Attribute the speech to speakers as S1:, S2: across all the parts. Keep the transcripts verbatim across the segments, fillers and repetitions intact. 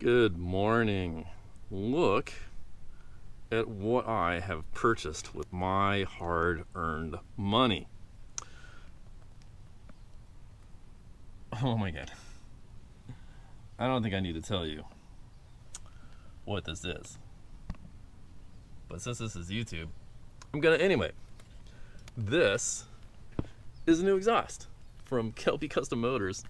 S1: Good morning. Look at what I have purchased with my hard-earned money. Oh my god. I don't think I need to tell you what this is. But since this is YouTube, I'm gonna anyway. This is a new exhaust from Kelpi Custom Motors.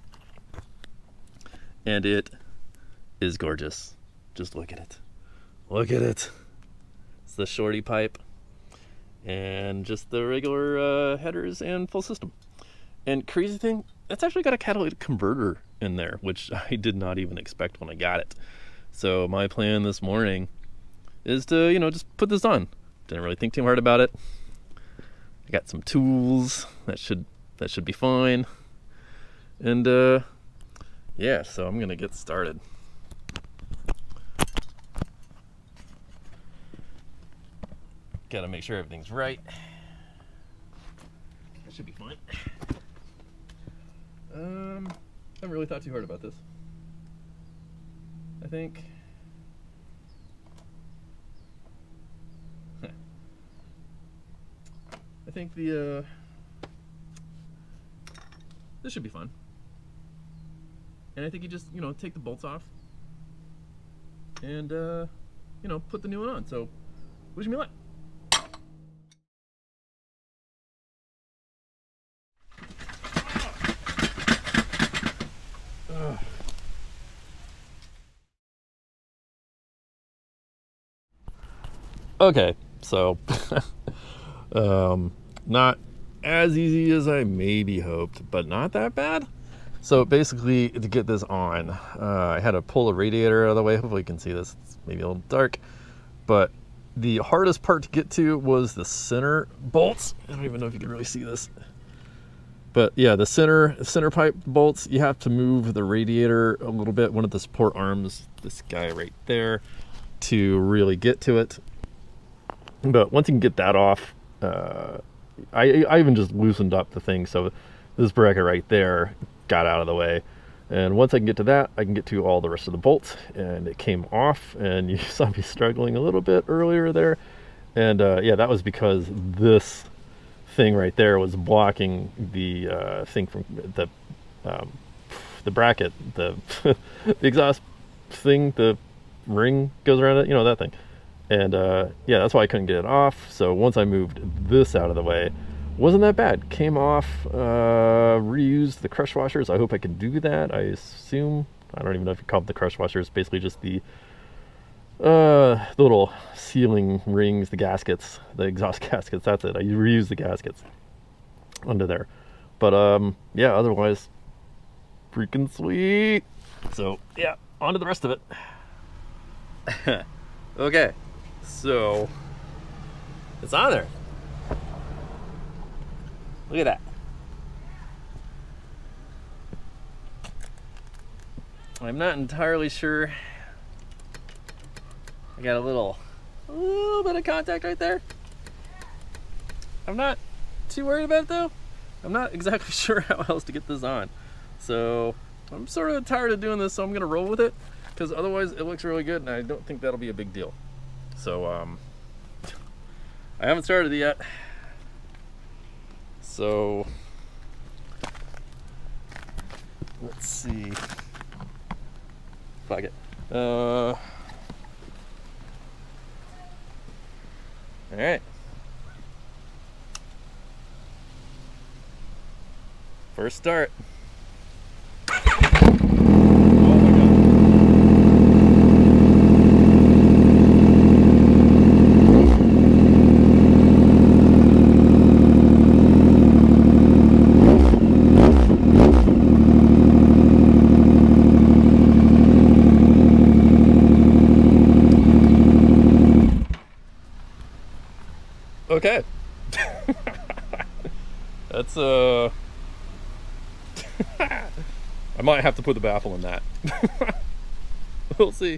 S1: And it is gorgeous. Just look at it. Look at it. It's the shorty pipe and just the regular uh, headers and full system. And crazy thing, it's actually got a catalytic converter in there, which I did not even expect when I got it. So my plan this morning is to, you know, just put this on. Didn't really think too hard about it. I got some tools that should that should be fine. And uh, yeah, so I'm gonna get started. Gotta make sure everything's right. That should be fine. Um, I haven't really thought too hard about this. I think. I think the uh, this should be fun. And I think you just, you know, take the bolts off and uh, you know, put the new one on. So, wish me luck. Okay, so um, not as easy as I maybe hoped, but not that bad. So basically, to get this on, uh, I had to pull the radiator out of the way. Hopefully you can see this. It's maybe a little dark, but the hardest part to get to was the center bolts. I don't even know if you can really see this, but yeah, the center center pipe bolts. You have to move the radiator a little bit, one of the support arms, this guy right there, to really get to it. But once you can get that off, uh, I, I even just loosened up the thing, so this bracket right there got out of the way. And once I can get to that, I can get to all the rest of the bolts, and it came off. And you saw me struggling a little bit earlier there. And uh, yeah, that was because this thing right there was blocking the uh, thing from the um, the bracket, the, the exhaust thing, the ring goes around it, you know, that thing. And uh, yeah, that's why I couldn't get it off. So once I moved this out of the way, wasn't that bad. Came off, uh, reused the crush washers. I hope I can do that. I assume, I don't even know if you call them the crush washers. Basically just the, uh, the little sealing rings, the gaskets, the exhaust gaskets. That's it. I reused the gaskets under there. But um, yeah, otherwise, freaking sweet. So yeah, on to the rest of it. Okay. So, it's on there. Look at that. I'm not entirely sure. I got a little, a little bit of contact right there. I'm not too worried about it though. I'm not exactly sure how else to get this on. So, I'm sort of tired of doing this, so I'm gonna roll with it, because otherwise it looks really good and I don't think that'll be a big deal. So um, I haven't started it yet. So let's see. Fuck it. Uh, all right. First start. Okay. That's uh I might have to put the baffle in that. We'll see.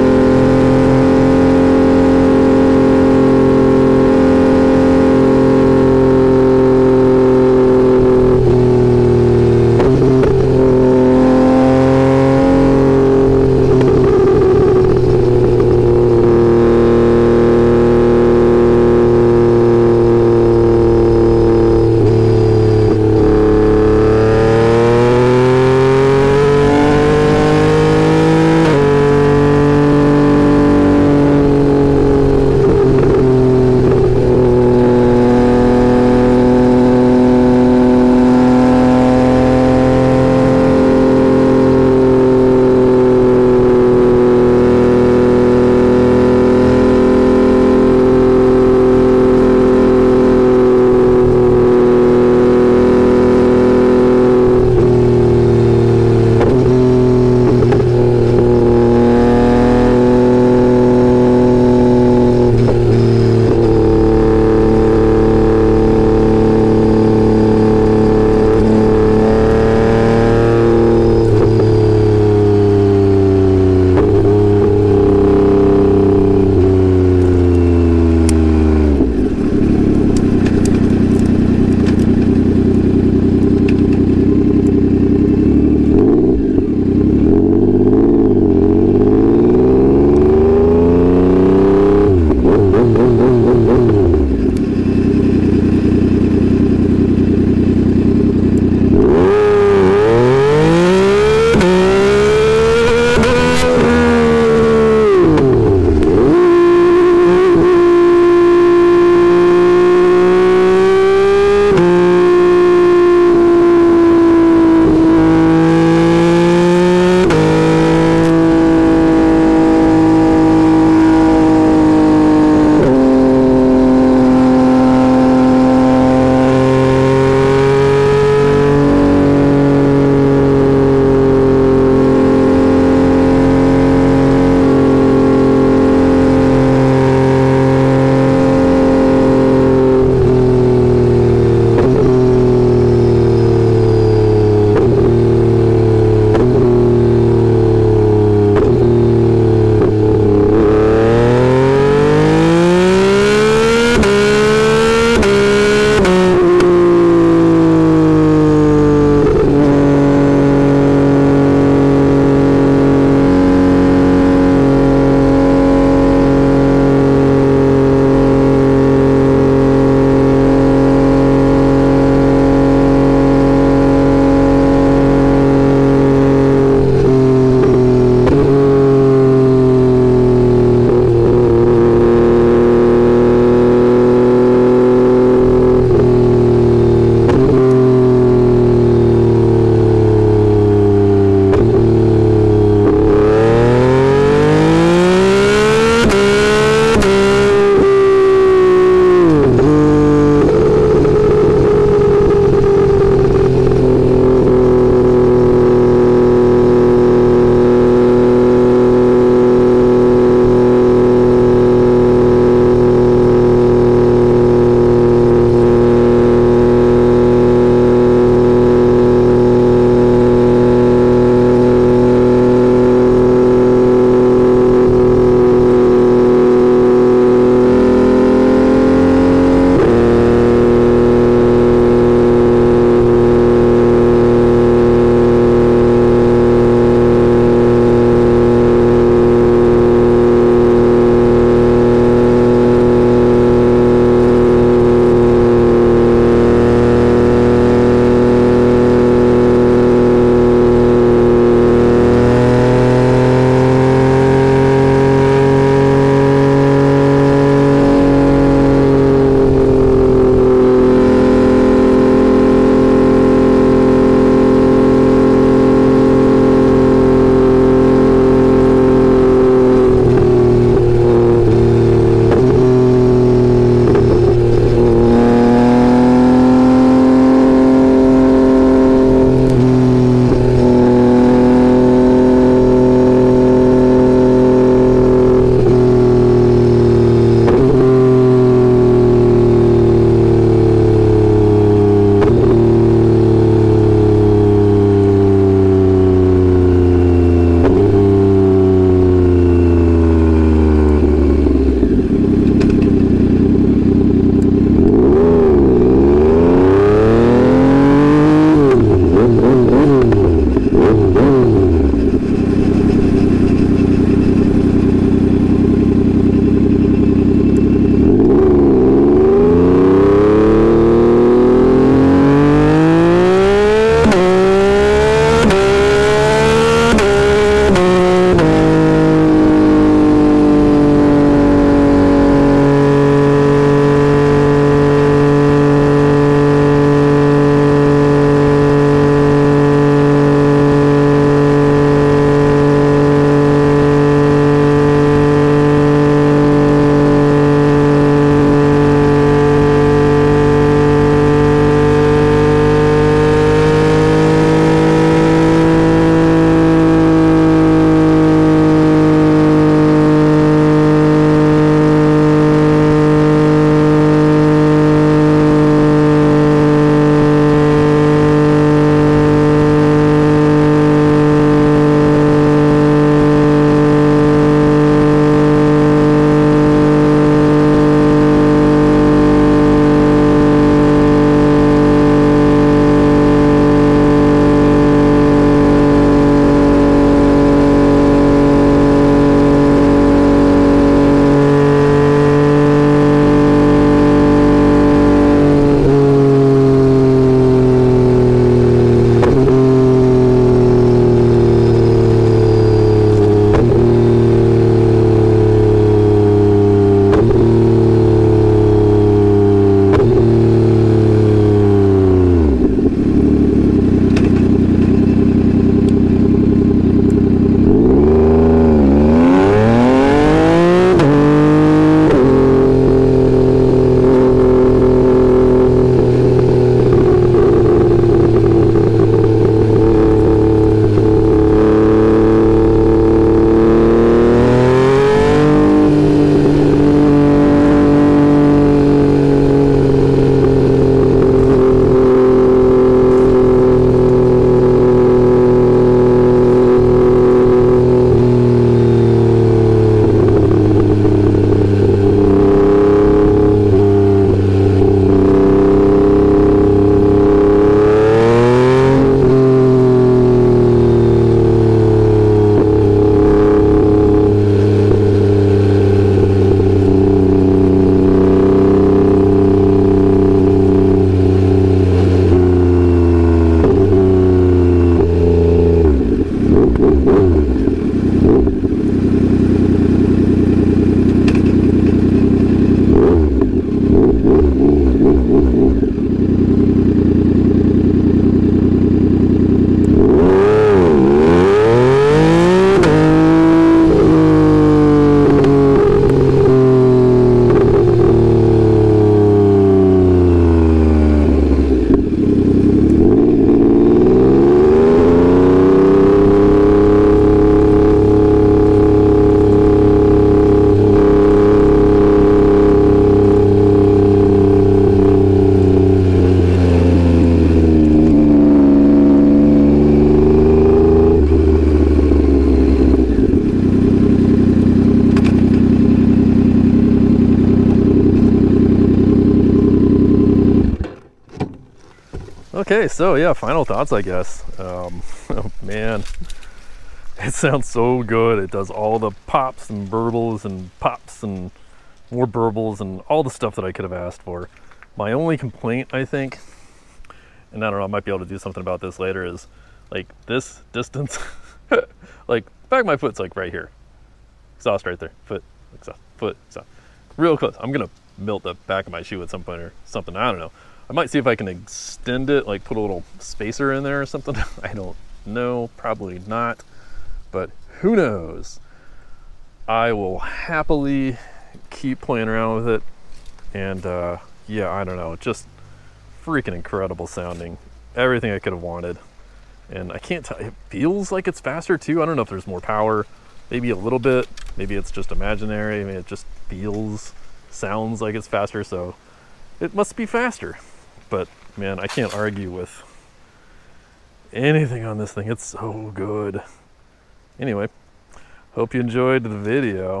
S1: Okay, so yeah, final thoughts, I guess. Um, oh man, it sounds so good. It does all the pops and burbles and pops and more burbles and all the stuff that I could have asked for. My only complaint, I think, and I don't know, I might be able to do something about this later, is like this distance, like back of my foot's like right here. Exhaust right there, foot, exhaust, foot, exhaust. Real close. I'm gonna melt the back of my shoe at some point or something, I don't know. I might see if I can extend it, like put a little spacer in there or something. I don't know, probably not, but who knows? I will happily keep playing around with it. And uh, yeah, I don't know, just freaking incredible sounding. Everything I could have wanted. And I can't tell, it feels like it's faster too. I don't know if there's more power, maybe a little bit, maybe it's just imaginary. I mean, it just feels, sounds like it's faster, so it must be faster. But man, I can't argue with anything on this thing. It's so good. Anyway, hope you enjoyed the video.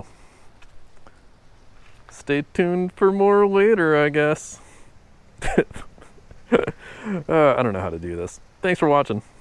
S1: Stay tuned for more later, I guess. uh, I don't know how to do this. Thanks for watching.